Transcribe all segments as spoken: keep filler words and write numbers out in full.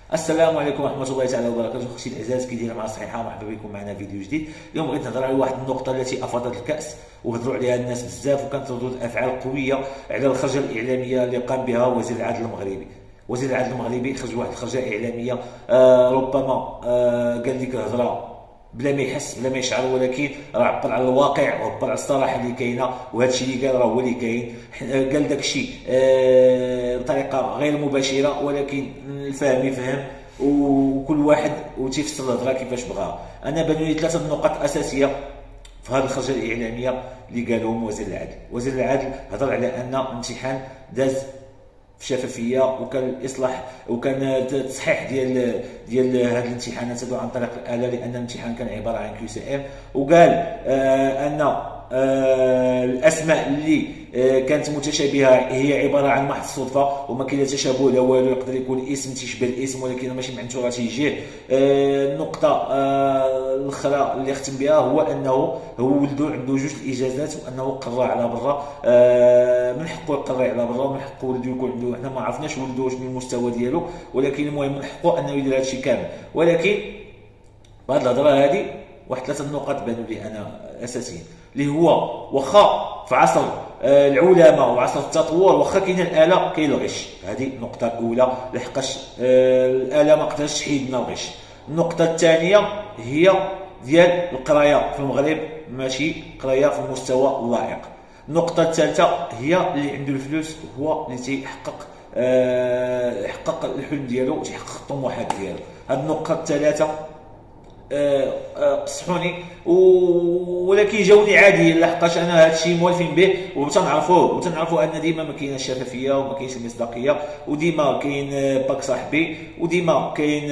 السلام عليكم ورحمه الله تعالى وبركاته. اختي العزاز كي دايره مع الصحيحه؟ مرحبا بكم معنا فيديو جديد. اليوم بغيت نهضر على واحد النقطه التي افاضت الكاس وهضروا عليها الناس بزاف، وكانت ردود افعال قويه على الخرجه الاعلاميه اللي قام بها وزير العدل المغربي. وزير العدل المغربي خرج واحد الخرجه اعلاميه آه ربما آه قال ديك الهضره بلا ما يحس بلا ما يشعر، ولكن راه عبر على الواقع وعبر على الصراحه اللي كاينه، وهذا الشيء اللي قال راه هو اللي كاين. قال داك الشيء آه بطريقه غير مباشره، ولكن الفهم يفهم وكل واحد وتيفسر الهضره كيفاش بغاها. انا بانوا لي ثلاثه النقط اساسيه في هذه الخرجه الاعلاميه اللي قالهم وزير العدل. وزير العدل هضر على ان الامتحان داز في شفافيه، وكان الاصلاح وكان التصحيح ديال ديال هذه الامتحانات هذو عن طريق الاله، لان الامتحان كان عباره عن كيو سي ام. وقال آه ان آه الاسماء اللي آه كانت متشابهه هي عباره عن محض صدفه، وما كاين لا تشابه لا والو. يقدر يكون اسم تيشبه الاسم ولكن ماشي معناتو راه تيجيه. آه النقطه آه الاخرى اللي ختم بها هو انه هو ولدو عنده جوج الاجازات، وانه قرا على برا. آه من حقه يقرا على برا، ومن حقه ولدو يكون عنده، حنا ما عرفناش ولدو شنو المستوى ديالو، ولكن المهم من حقه انه يدير هذا الشيء كامل. ولكن بهذه الهضره هذه واحد ثلاثه النقط بانوا لي انا اساسيين، اللي هو واخا في عصر آه العلماء وعصر التطور واخا كاين الاله كاين الغش. هذه النقطه الاولى، لحقاش آه الاله ما قدرتش تحيد لنا الغش. النقطه الثانيه هي ديال القرايه في المغرب ماشي قرايه في المستوى اللائق. النقطه الثالثه هي اللي عنده الفلوس هو اللي تيحقق أه يحقق الحلم ديالو وتيحقق الطموحات ديالو. هاد النقطه الثلاثه أه أه صحوني، ولكن جاوني عادي لحقاش انا هذا الشيء موالفين به وتنعرفوه، وتنعرفوا ان ديما ما كاينش شفافيه وما كاينش مصداقيه، وديما كاين باك صاحبي، وديما كاين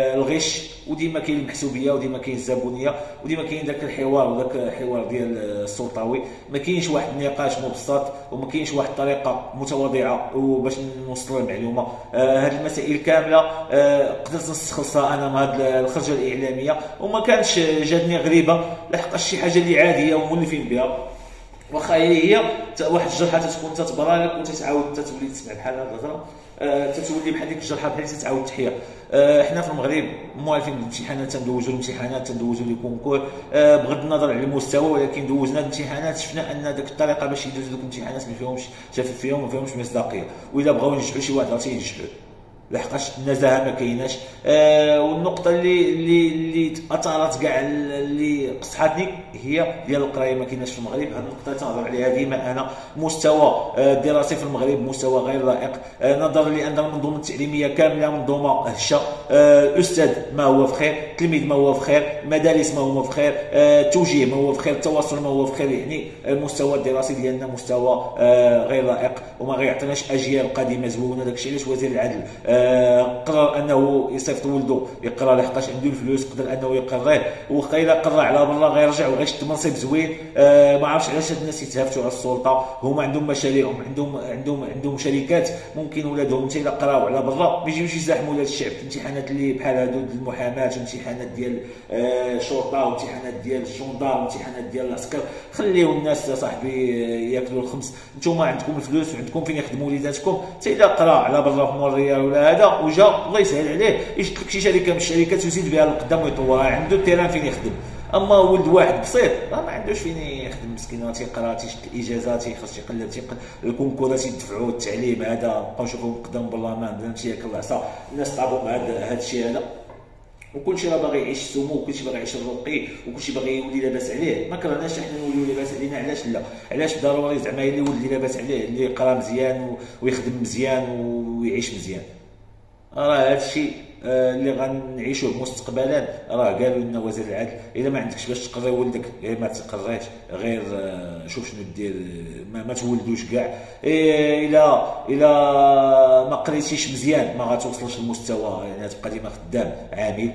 الغش، وديما كاين المحسوبيه، وديما كاين الزبونيه، وديما كاين داك الحوار وداك الحوار ديال السلطوي. ما كاينش واحد النقاش مبسط، وما كاينش واحد الطريقه متواضعه باش نوصلوا المعلومه. آه هذه المسائل كامله آه قدرت نستخلصها انا من هذه الخرجه الاعلاميه، وما كانش جاتني غريبه لحقاش شي حاجه اللي عاديه ومولفين بها. واخا هي واحد الجرحه تتكون تتبرى لك وتتعاود تتولي تسمع بحال هذه الهضره، أه تتولي بحال ديك الجرحه بحال تتعاود تحيا. أه حنا في المغرب موالفين بالامتحانات، تندوزوا الامتحانات، تندوزوا لي كونكور أه بغض النظر على المستوى، ولكن دوزنا الامتحانات شفنا ان داك الطريقه باش يدوزوا دوك الامتحانات ما فيهمش شفافيه وما فيهمش مصداقيه، والا بغاو ينجحوا شي واحد راه تينجحوا لحقاش النزاهه ما كايناش. آه والنقطه اللي اللي اللي اثارت كاع اللي قصحتني هي ديال القرايه ما كايناش في المغرب. هذه النقطه تنهضر عليها ديما انا. مستوى الدراسي في المغرب مستوى غير لائق، آه نظرا لان المنظومه التعليميه كامله منظومه هشه. آه الاستاذ ما هو في خير، التلميذ ما هو في خير، المدارس ما هو في خير، آه التوجيه ما هو في خير، التواصل ما هو في خير. يعني المستوى الدراسي ديالنا مستوى آه غير لائق، وما غيعطيناش اجيال قادمه زوينه. داكشي علاش وزير العدل آه قرر انه يصيفط ولده يقرا لحقاش عنده الفلوس، قدر انه يقريه. وخا الا قرا على برا غيرجع وغيشد منصب زوين. آه ما عرفتش علاش هاد الناس يتهافتوا على السلطه. هما عندهم مشاريعهم، عندهم عندهم عندهم شركات، ممكن ولادهم حتى الا قراو على برا ما يجيوش يزاحموا ولاد الشعب في امتحانات اللي بحال هادو ديال المحاماه، امتحانات ديال الشرطه، آه وامتحانات ديال الجندار، وامتحانات ديال العسكر. خليو الناس صاحبي ياكلوا الخمس. نتوما عندكم الفلوس وعندكم فين يخدموا وليداتكم، حتى الا قرا على برا في موريال ولا هذا وجا الله يسهل عليه يشد لك شي شركه من الشركات ويزيد بها لقدام ويطورها، عنده التيران فين يخدم. اما ولد واحد بسيط راه ما عندوش فين يخدم، مسكين راه تيقرا تيشد الاجازات، تيخص تيقلب تيقلب الكونكورات يدفعوا التعليم هذا، بقاو نشوفوا قدام البرلمان بلا ما تياكل العصا. الناس طابوا مع هذا الشيء هذا، وكلشي راه باغي يعيش السمو، وكلشي باغي يعيش الرقي، وكلشي باغي يولي لاباس عليه. ما كرهناش حنا نوليو لاباس علينا، علاش لا؟ علاش ضروري زعما اللي ولد اللي لاباس عليه، اللي يقرا مزيان ويخدم مزيان ويعيش مزيان؟ راه هذا الشيء اللي غنعيشوه مستقبلا. راه قالوا لنا وزير العدل الا ما عندكش باش تقري ولدك غير ما تقريش، غير شوف شنو دير، ما, ما تولدوش كاع. الا الا ما قريتيش مزيان ما غتوصلش للمستوى، يعني تبقى ديما خدام عامل.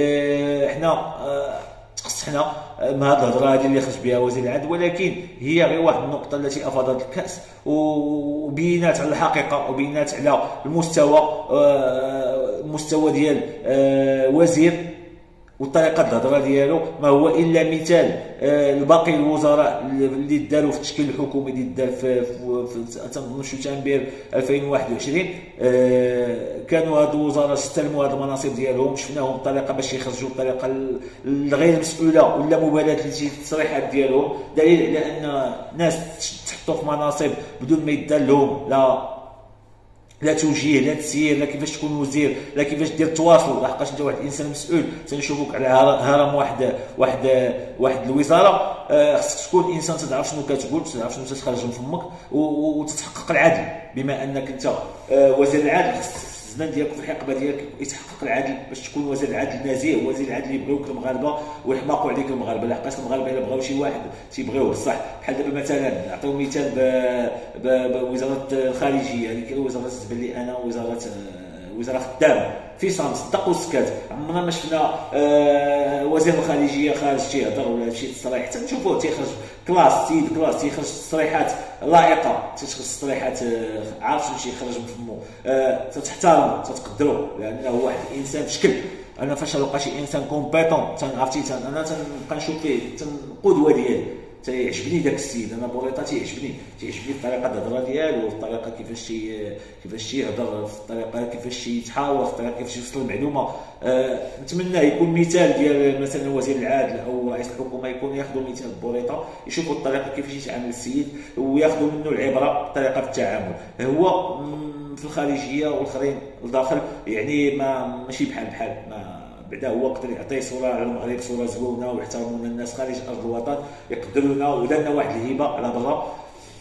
حنا تقصحنا مع هذه الهضره هذه اللي خرج بها وزير العدل، ولكن هي غير واحد النقطه التي افاضت الكاس وبينات على الحقيقه وبينات على المستوى. مستوى ديال وزير والطريقه الهضره ديالو ما هو الا مثال لباقي الوزراء اللي داروا في التشكيل الحكومي اللي دار في تنظن شتنبر ألفين وواحد وعشرين. كانوا هاد الوزراء استلموا هاد المناصب ديالهم، شفناهم بطريقه باش يخرجوا بطريقه الغير مسؤوله ولا مبالاه للتصريحات ديالهم، دليل على ان ناس تحطوا في مناصب بدون ما يدار لهم لا لا توجيه لا تسيير لا كيفاش تكون وزير لا كيفاش دير التواصل. لحقاش انت واحد الانسان مسؤول تنشوفوك على هرم واحد واحد واحد الوزاره، خصك تكون انسان تعرف شنو كتقول، تعرف شنو تخرج من فمك وتتحقق العدل. بما انك انت وزير العدل، خصك الزمان ديالك في الحقبه ديالك يتحقق العدل باش تكون وزير العدل نزيه، وزير العدل اللي يبغيوك المغاربه ويحماقوا عليك المغاربه. لحقاش المغاربه الا بغاو شي واحد تيبغيوه بصح. بحال دابا مثلا نعطيو مثال بوزاره الخارجيه اللي كاين وزاره تبان لي انا وزاره وزاره خدامه في صمت صدق وسكات. عمرنا ما شفنا آه وزير الخارجيه خارج تيهضر ولا شي تصريح، حتى نشوفوه تيخرج كلاس سيد كلاس تيخرج تصريحات لائقه، تيخرج تصريحات آه عارف شنو يخرج من فمو. آه تتحترمو تتقدرو لانه هو واحد الانسان شكل. انا فاش نلقى شي انسان كومبيتون عرفتي انا تنبقى نشوف فيه قدوه ديالي، تيعجبني داك السيد. انا بوريطه تيعجبني تيعجبني الطريقه الهضره ديالو، الطريقه كيفاش تي كيفاش تيهضر، في الطريقه كيفاش تيتحاور، في الطريقه كيفاش يوصل المعلومه. أه نتمنى يكون مثال ديال مثلا وزير العدل او رئيس الحكومه يكون ياخذوا مثال بوريطه، يشوفوا الطريقه كيفاش يتعامل السيد وياخذوا منه العبره بطريقه في التعامل. هو في الخارجيه والاخرين الداخل يعني ما ماشي بحال بحال ما بعدا هو قدر يعطي صوره على المغرب صوره زوينه ويحترمونا الناس خارج ارض الوطن، يقدرونا ودارنا واحد الهبه على برا.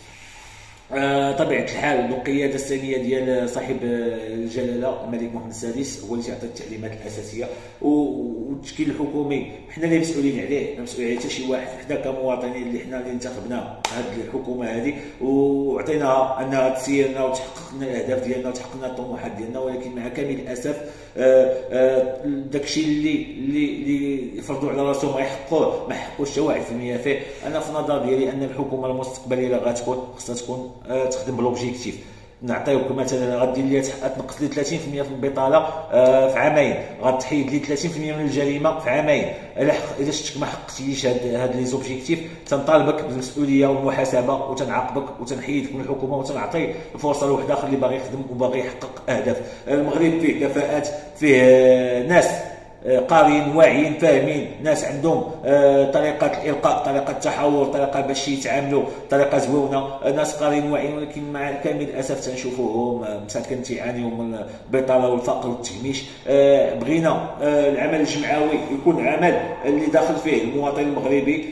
آه طبيعه الحال القياده الساميه ديال صاحب الجلاله الملك محمد السادس هو اللي تيعطي التعليمات الاساسيه، والتشكيل الحكومي حنا اللي مسؤولين عليه، ما مسؤول عليه حتى شي واحد. حنا كمواطنين اللي حنا اللي انتخبنا هذه الحكومه هذه وعطيناها انها تسيرنا وتحقق لنا الاهداف ديالنا وتحقق لنا الطموحات ديالنا، ولكن مع كامل الاسف آه آه داكشي اللي اللي اللي فرضوا على راسهم ما يحققوه ما يحققوش حتى واحد في المية فيه. انا في نظر ديالي ان الحكومه المستقبليه اللي غتكون خصها تكون أه تخدم بلوبجيكتيف. نعطيوك مثلا غدير لي تنقص لي ثلاثين بالمية في البطاله أه في عامين، غتحيد لي ثلاثين بالمية من الجريمه في عامين. الا الا شفتك ما حققتيش هاد هاد لي زوبجيكتيف تنطالبك بالمسؤوليه والمحاسبه وتنعاقبك وتنحيدك من الحكومه وتنعطي الفرصه لواحد اخر اللي باغي يخدم وباغي يحقق اهداف. المغرب فيه كفاءات، فيه ناس قارين واعيين فاهمين، ناس عندهم طريقه الالقاء، طريقه التحاور، طريقه باش يتعاملوا، طريقه زوينه، ناس قارين واعيين. ولكن مع كامل الاسف تنشوفوهم مساكن تيعانيو من البطاله والفقر والتهميش. بغينا العمل الجمعوي يكون عمل اللي داخل فيه المواطن المغربي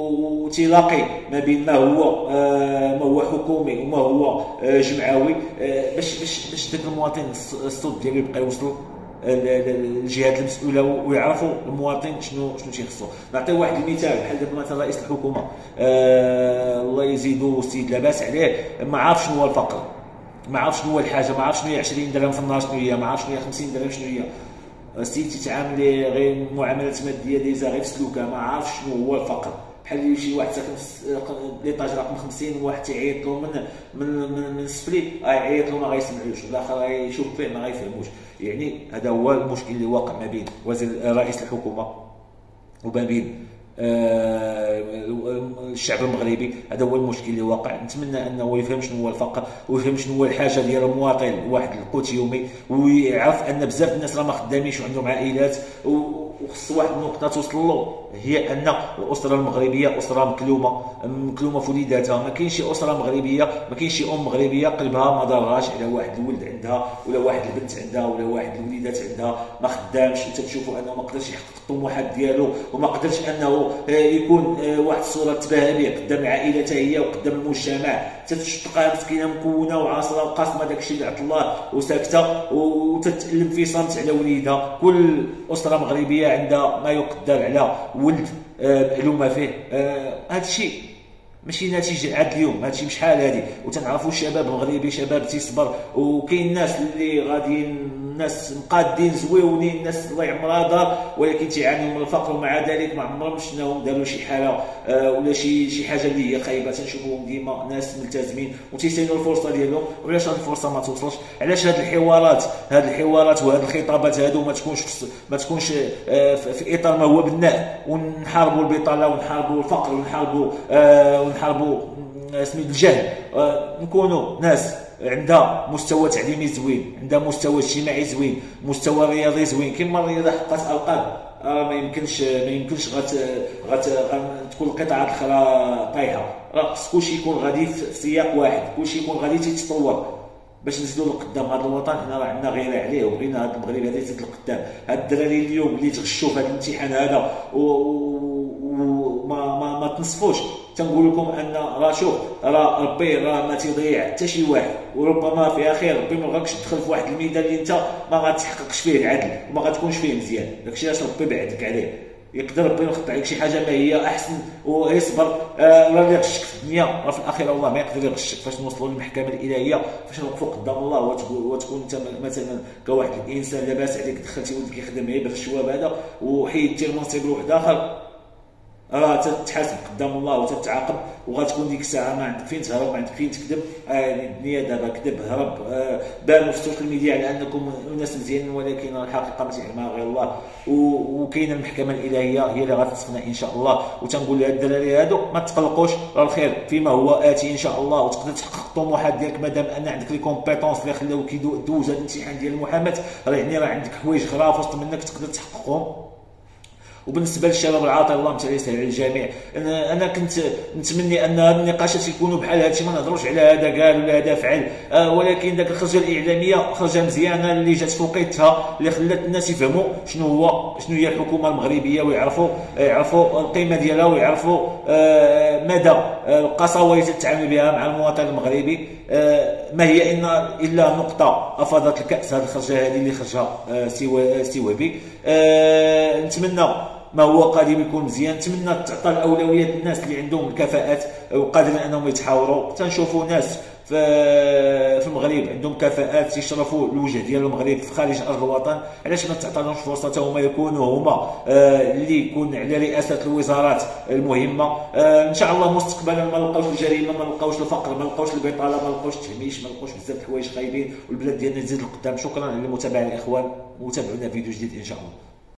وتلاقي ما بين ما هو ما هو حكومي وما هو جمعوي، باش باش باش داك المواطن الصوت ديالو يبقى يوصل الجهات المسؤوله ويعرفوا المواطن شنو شنو تيخصو. نعطي واحد المثال بحال دابا مثلا رئيس الحكومه آه الله يزيدو السيد لاباس عليه، ما عارف شنو هو الفقر، ما عارف شنو هو الحاجه، ما عارف شنو هي عشرين درهم في النهار شنو هي، ما عارف شنو هي خمسين درهم شنو هي. السيد تيتعامل غير معاملات ماديه ديزا غير في سلوكه، ما عارف شنو هو الفقر. بحال شي واحد ساكن في ليطاج رقم خمسين وواحد تيعيط له من من من, من السفلي غيعيط له ما غيسمعوش، والاخر غيشوف فيه ما غيفهموش. يعني هذا هو المشكل اللي واقع ما بين وزير رئيس الحكومه وما بين آه الشعب المغربي. هذا هو المشكل اللي واقع. نتمنى انه يفهم شنو هو الفقر ويفهم شنو هو الحاجه ديال المواطن واحد القوت يومي، ويعرف ان بزاف الناس راه ما خدامينش وعندهم عائلات، وخص واحد النقطه توصل له هي ان الاسره المغربيه اسره مكلومه مكلومه في وليداتها. ما كاينش شي اسره مغربيه، ما كاينش شي ام مغربيه قلبها ما ضرغاش على واحد الولد عندها ولا واحد البنت عندها ولا واحد الوليدات عندها ما خدامش، وتتشوفوا انه ما قدرش يحقق الطموحات ديالو وما قدرش انه يكون واحد الصوره تباهى به قدام العائله حتى هي وقدام المجتمع. تتلقاها مسكينه مكونه وعاصره وقاسمه داكشي اللي عطا الله وساكته وتتألم في صمت على وليدها. كل اسره مغربيه عندها ما يقدر على ولد معلومه فيه. هذا الشيء ماشي نتيجه عاد اليوم، هادشي بشحال هادي. وتنعرفوا الشباب المغربي شباب تيصبر، وكاين ناس اللي غاديين ناس مقادين زويونين، الناس الله يعمرها دار ولكن تيعانيو من الفقر، ومع ذلك ما عمرهم شفناهم داروا شي حاله آه ولا شي شي حاجه اللي هي خايبه. تنشوفوهم ديما ناس ملتزمين وتيسينوا الفرصه ديالهم. وعلاش هذه الفرصه ما توصلش؟ علاش هذه الحوارات هذه الحوارات وهذه الخطابات هادو ما تكونش ما تكونش آه في اطار ما هو بناء، ونحاربوا البطاله ونحاربوا الفقر ونحاربوا آه ونحاربوا سميت الجهل، آه نكونوا ناس عندها مستوى تعليمي زوين، عندها مستوى اجتماعي زوين، مستوى رياضي زوين. كما الرياضه حقات القاب راه ما يمكنش ما يمكنش غت غت تكون القطعه الاخرى طايحه، راه خص كلشي يكون غادي في سياق واحد، كلشي يكون غادي تيتطور باش نزيدوا لقدام. هذا الوطن حنا راه عندنا غيره عليه، وبغينا هذا المغرب هذا يزيد لقدام. هاد الدراري اليوم اللي تغشوا في هذا الامتحان هذا وما ما ما تنصفوش، تنقول لكم ان راه شوف راه ربي راه ما تيضيع حتى شي واحد، وربما فيها خير. ربي ما بغاكش تدخل في واحد الميدان اللي انت ما غاتحققش فيه العدل وما غتكونش فيه مزيان، داكشي علاش ربي بعدك عليه. يقدر ربي يخط عليك شي حاجه ما هي احسن ويصبر. آه راه اللي غشك في الدنيا راه في الاخير والله ما يقدر يغشك. فاش نوصلوا للمحكمه الالهيه، فاش نوقفوا قدام الله وتكون انت مثلا كواحد الانسان لاباس عليك دخلتي ولدك يخدم غير بالشواب هذا وحيدتي المنصب لواحد اخر، راه تتحاسب قدام الله وتتعاقب، وغتكون ديك الساعه ما عندك فين تهرب، ما عندك فين تكذب. آه الدنيا دابا كذب هرب، آه بانوا في السوشيال ميديا على انكم ناس مزيانين، ولكن الحقيقه ما تعلمها غير الله. وكاينه المحكمه الالهيه هي اللي غتصفنا ان شاء الله. وتنقول لهاد الدراري هادو ما تقلقوش، راه الخير فيما هو اتي ان شاء الله، وتقدر تحقق الطموحات ديالك مادام ان عندك لي كومبيتونس اللي خلاوك دوز هذا الامتحان ديال المحاماه. راه يعني راه عندك حوايج اخرى في وسط منك تقدر تحققهم. وبالنسبه للشباب العاطل الله تعالى يسهل على الجميع. انا انا كنت نتمنى ان هذه النقاشات يكونوا بحال هادشي، ما نهضروش على هذا قال ولا هذا فعل، آه ولكن ذاك الخرجه الاعلاميه خرجه مزيانه اللي جات في وقيتها، اللي خلات الناس يفهموا شنو هو شنو هي الحكومه المغربيه، ويعرفوا يعرفوا القيمه ديالها، ويعرفوا آه مدى القساوه اللي تتعامل بها مع المواطن المغربي. آه ما هي إن الا نقطه افاضت الكاس هذه الخرجه هذه اللي خرجها آه سوى سوابي. آه نتمنى ما هو قادم يكون مزيان. نتمنى تعطى الاولويات للناس اللي عندهم الكفاءات وقادرين انهم يتحاوروا. تنشوفوا ناس في في المغرب عندهم كفاءات يشرفوا الوجه ديال المغرب في خارج ارض الوطن، علاش ما تعطيناش فرصه هما يكونوا هما آه اللي يكون على رئاسه الوزارات المهمه. آه ان شاء الله مستقبلا ما نلقاوش الجريمه، ما نلقاوش الفقر، ما نلقاوش البطاله، ما نلقاوش التهميش، ما نلقاوش بزاف د الحوايج خايبين، والبلاد ديالنا تزيد لقدام. شكرا على المتابعه الاخوان، وتابعونا فيديو جديد ان شاء الله.